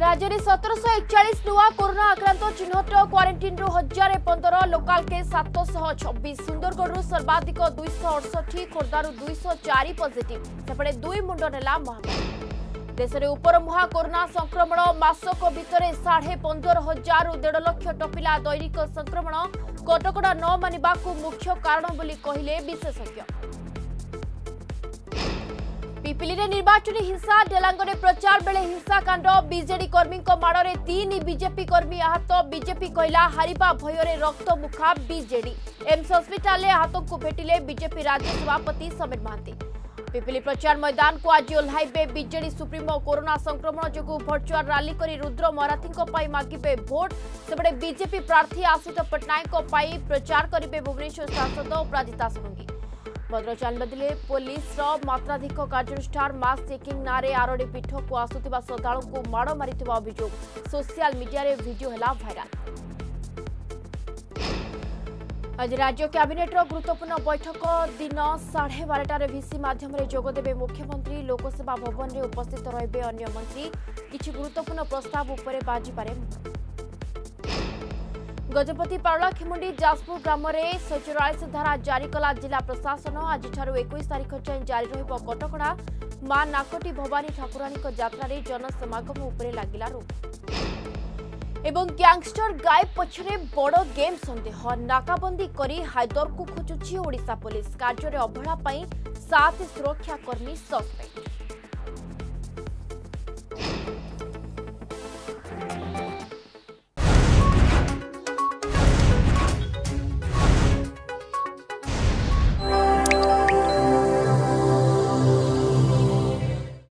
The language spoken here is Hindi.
राज्य में 1741 नुआ कोरोना आक्रांत चिन्हट क्वारंटाइन 1015 लोकाल केस 726 सुंदरगढ़ सर्वाधिक 268 खोर्धारू 204 पॉजिटिव सेपटे दुई मुंड नेला महामारी देश में उपरमुहा कोरोना संक्रमण मासक भितर 15,500 1.5 लाख टपिला दैनिक संक्रमण कटकड़ा न मानिबा मुख्य कारण बोली कहले विशेषज्ञ। पिपिली रे निर्वाचनी हिंसा डेलांगरे प्रचार बेले हिंसाकांड बीजेडी कर्मी माड़े 3 बीजेपी कर्मी आहत बीजेपी कहला हारिबा भୟରେ रक्त मुखा बीजेडी एम्स हस्पिटाल आहत को भेटिले बीजेपी राज्य सभापति समीर महांती। पिपिली प्रचार मैदान को आज ओह्लाइबे बीजेडी सुप्रीमो कोरोना संक्रमण जो भर्चुआल रैली करी रुद्र मराठी मागिबे भोट सेपटे बीजेपी प्रार्थी आशिष पट्टनायक प्रचार करेंगे भुवनेश्वर सांसद अपराजिता षडंगी। भद्रक चांदबदले पुलिस मात्राधिक कार्यानुष्ठान मास चेकिंग नारे आरडी पीठ को आसुथिबा श्रद्धालु को माड़ मारिथिबा अभियोग सोशल मीडिया रे वीडियो हैला भाइराल। आज राज्य कैबिनेट गुरुत्वपूर्ण बैठक दिन 12:30 भिसी माध्यम जोगदेवे मुख्यमंत्री लोकसेवा भवन में उपस्थित रहिबे अन्य मंत्री किछि गुरुत्वपूर्ण प्रस्ताव उपरे बाजिपारे। गजपति पारलाखेमुंडी जाजपुर ग्राम में 47 धारा जारी कला जिला प्रशासन आज 21 तारीख जाए जारी रहिबो कटकड़ा मां नाकटी भवानी ठाकुरानी यात्रा जनसमागम उपरे लागिला रोक एवं गैंगस्टर गायब पछरे बड़ गेम संदेह नाकाबंदी करी हायदर को खोजुची ओडिशा पुलिस कार्य अवहेला 7 सुरक्षाकर्मी सस्पेक्ट।